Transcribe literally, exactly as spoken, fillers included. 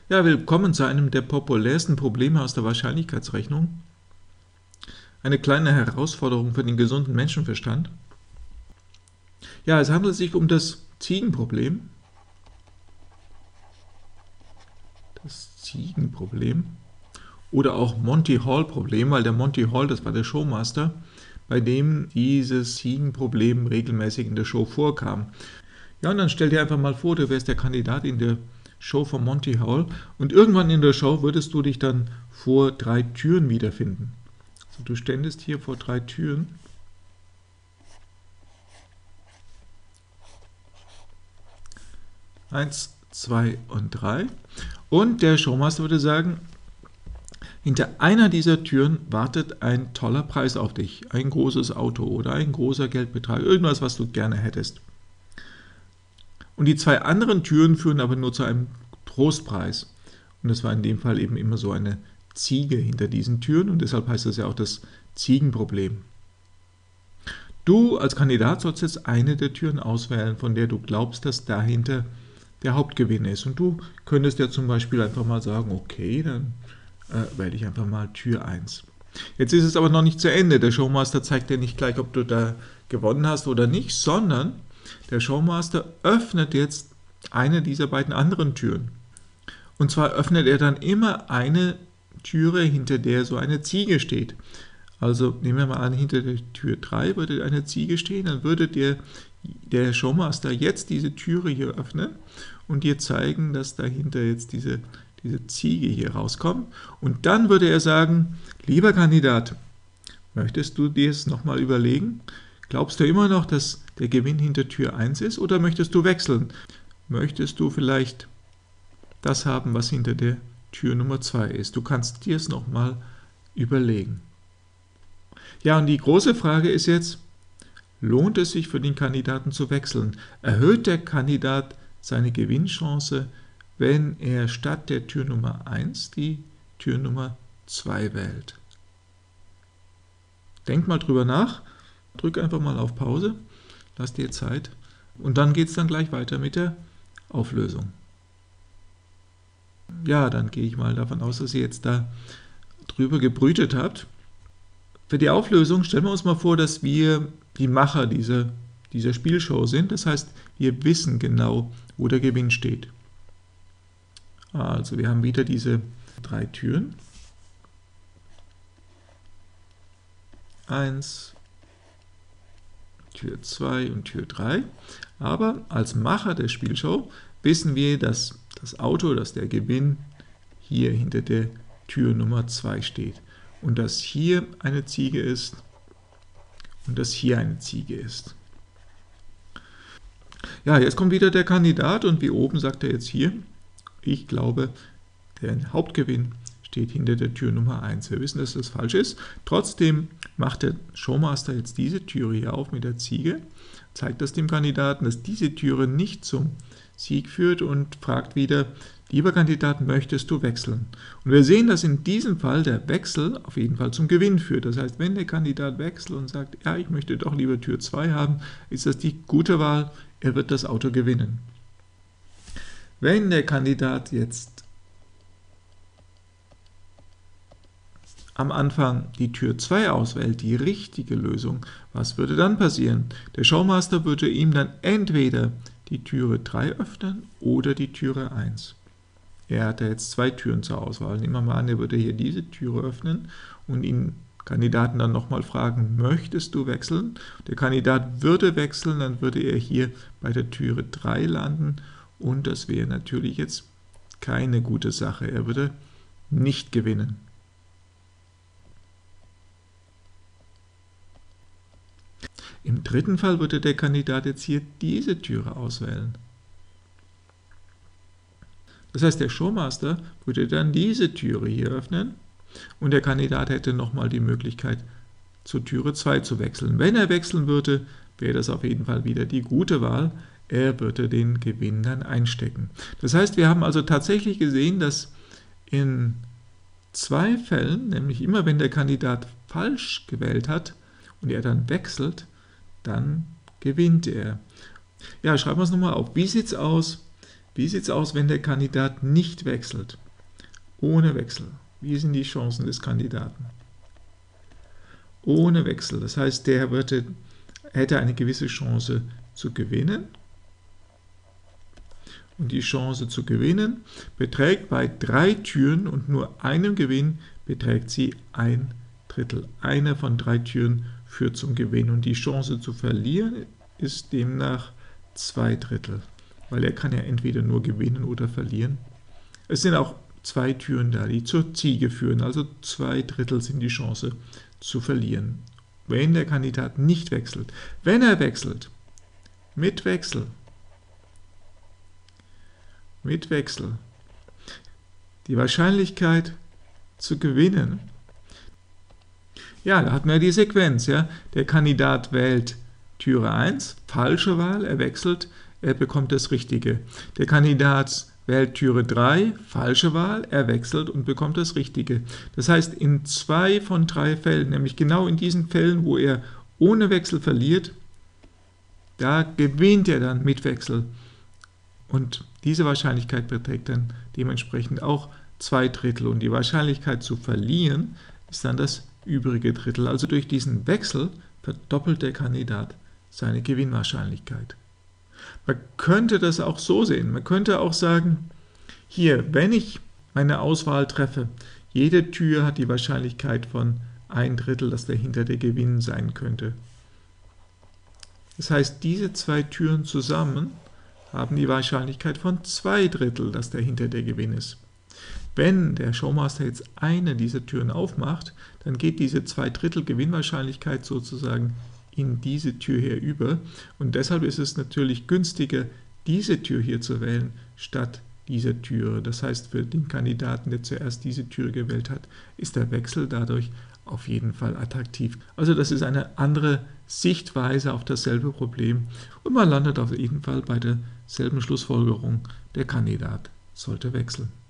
Ja, willkommen zu einem der populärsten Probleme aus der Wahrscheinlichkeitsrechnung. Eine kleine Herausforderung für den gesunden Menschenverstand. Ja, es handelt sich um das Ziegenproblem. Das Ziegenproblem. Oder auch Monty-Hall-Problem, weil der Monty Hall, das war der Showmaster, bei dem dieses Ziegenproblem regelmäßig in der Show vorkam. Ja, und dann stell dir einfach mal vor, du wärst der Kandidat in der Show von Monty Hall und irgendwann in der Show würdest du dich dann vor drei Türen wiederfinden. Also du ständest hier vor drei Türen. Eins, zwei und drei. Und der Showmaster würde sagen, hinter einer dieser Türen wartet ein toller Preis auf dich. Ein großes Auto oder ein großer Geldbetrag, irgendwas, was du gerne hättest. Und die zwei anderen Türen führen aber nur zu einem Trostpreis. Und das war in dem Fall eben immer so eine Ziege hinter diesen Türen und deshalb heißt das ja auch das Ziegenproblem. Du als Kandidat sollst jetzt eine der Türen auswählen, von der du glaubst, dass dahinter der Hauptgewinn ist. Und du könntest ja zum Beispiel einfach mal sagen, okay, dann äh, wähle ich einfach mal Tür eins. Jetzt ist es aber noch nicht zu Ende. Der Showmaster zeigt dir nicht gleich, ob du da gewonnen hast oder nicht, sondern der Showmaster öffnet jetzt eine dieser beiden anderen Türen. Und zwar öffnet er dann immer eine Türe, hinter der so eine Ziege steht. Also nehmen wir mal an, hinter der Tür drei würde eine Ziege stehen, dann würde der, der Showmaster jetzt diese Türe hier öffnen und dir zeigen, dass dahinter jetzt diese, diese Ziege hier rauskommt. Und dann würde er sagen, lieber Kandidat, möchtest du dir es nochmal überlegen? Glaubst du immer noch, dass der Gewinn hinter Tür eins ist oder möchtest du wechseln? Möchtest du vielleicht das haben, was hinter der Tür Nummer zwei ist? Du kannst dir es nochmal überlegen. Ja, und die große Frage ist jetzt, lohnt es sich für den Kandidaten zu wechseln? Erhöht der Kandidat seine Gewinnchance, wenn er statt der Tür Nummer eins die Tür Nummer zwei wählt? Denk mal drüber nach. Drück einfach mal auf Pause, lass dir Zeit und dann geht es dann gleich weiter mit der Auflösung. Ja, dann gehe ich mal davon aus, dass ihr jetzt da drüber gebrütet habt. Für die Auflösung stellen wir uns mal vor, dass wir die Macher dieser, dieser Spielshow sind. Das heißt, wir wissen genau, wo der Gewinn steht. Also wir haben wieder diese drei Türen. eins, Tür zwei und Tür drei. Aber als Macher der Spielshow wissen wir, dass das Auto, dass der Gewinn hier hinter der Tür Nummer zwei steht. Und dass hier eine Ziege ist und dass hier eine Ziege ist. Ja, jetzt kommt wieder der Kandidat und wie oben sagt er jetzt hier, ich glaube, der Hauptgewinn steht hinter der Tür Nummer eins. Wir wissen, dass das falsch ist. Trotzdem macht der Showmaster jetzt diese Türe hier auf mit der Ziege, zeigt das dem Kandidaten, dass diese Türe nicht zum Sieg führt und fragt wieder, lieber Kandidat, möchtest du wechseln? Und wir sehen, dass in diesem Fall der Wechsel auf jeden Fall zum Gewinn führt. Das heißt, wenn der Kandidat wechselt und sagt, ja, ich möchte doch lieber Tür zwei haben, ist das die gute Wahl, er wird das Auto gewinnen. Wenn der Kandidat jetzt am Anfang die Tür zwei auswählt, die richtige Lösung, was würde dann passieren? Der Showmaster würde ihm dann entweder die Türe drei öffnen oder die Türe eins. Er hat ja jetzt zwei Türen zur Auswahl. Nehmen wir mal an, er würde hier diese Türe öffnen und ihn Kandidaten dann nochmal fragen, möchtest du wechseln? Der Kandidat würde wechseln, dann würde er hier bei der Türe drei landen und das wäre natürlich jetzt keine gute Sache. Er würde nicht gewinnen. Im dritten Fall würde der Kandidat jetzt hier diese Türe auswählen. Das heißt, der Showmaster würde dann diese Türe hier öffnen und der Kandidat hätte nochmal die Möglichkeit, zur Türe zwei zu wechseln. Wenn er wechseln würde, wäre das auf jeden Fall wieder die gute Wahl. Er würde den Gewinn dann einstecken. Das heißt, wir haben also tatsächlich gesehen, dass in zwei Fällen, nämlich immer wenn der Kandidat falsch gewählt hat und er dann wechselt, dann gewinnt er. Ja, schreiben wir es nochmal auf. Wie sieht es aus, Wie sieht es aus, wenn der Kandidat nicht wechselt? Ohne Wechsel. Wie sind die Chancen des Kandidaten? Ohne Wechsel. Das heißt, der würde, hätte eine gewisse Chance zu gewinnen. Und die Chance zu gewinnen beträgt bei drei Türen und nur einem Gewinn, beträgt sie ein Drittel. Eine von drei Türen führt zum Gewinn. Und die Chance zu verlieren ist demnach zwei Drittel. Weil er kann ja entweder nur gewinnen oder verlieren. Es sind auch zwei Türen da, die zur Ziege führen. Also zwei Drittel sind die Chance zu verlieren, wenn der Kandidat nicht wechselt. Wenn er wechselt, mit Wechsel, mit Wechsel, die Wahrscheinlichkeit zu gewinnen, ja, da hat man ja die Sequenz. Ja? Der Kandidat wählt Türe eins, falsche Wahl, er wechselt, er bekommt das Richtige. Der Kandidat wählt Türe drei, falsche Wahl, er wechselt und bekommt das Richtige. Das heißt, in zwei von drei Fällen, nämlich genau in diesen Fällen, wo er ohne Wechsel verliert, da gewinnt er dann mit Wechsel. Und diese Wahrscheinlichkeit beträgt dann dementsprechend auch zwei Drittel. Und die Wahrscheinlichkeit zu verlieren ist dann das übrige Drittel. Also durch diesen Wechsel verdoppelt der Kandidat seine Gewinnwahrscheinlichkeit. Man könnte das auch so sehen. Man könnte auch sagen, hier, wenn ich meine Auswahl treffe, jede Tür hat die Wahrscheinlichkeit von ein Drittel, dass dahinter der Gewinn sein könnte. Das heißt, diese zwei Türen zusammen haben die Wahrscheinlichkeit von zwei Drittel, dass dahinter der Gewinn ist. Wenn der Showmaster jetzt eine dieser Türen aufmacht, dann geht diese zwei Drittel Gewinnwahrscheinlichkeit sozusagen in diese Tür hier über. Und deshalb ist es natürlich günstiger, diese Tür hier zu wählen, statt dieser Türe. Das heißt, für den Kandidaten, der zuerst diese Tür gewählt hat, ist der Wechsel dadurch auf jeden Fall attraktiv. Also das ist eine andere Sichtweise auf dasselbe Problem und man landet auf jeden Fall bei derselben Schlussfolgerung, der Kandidat sollte wechseln.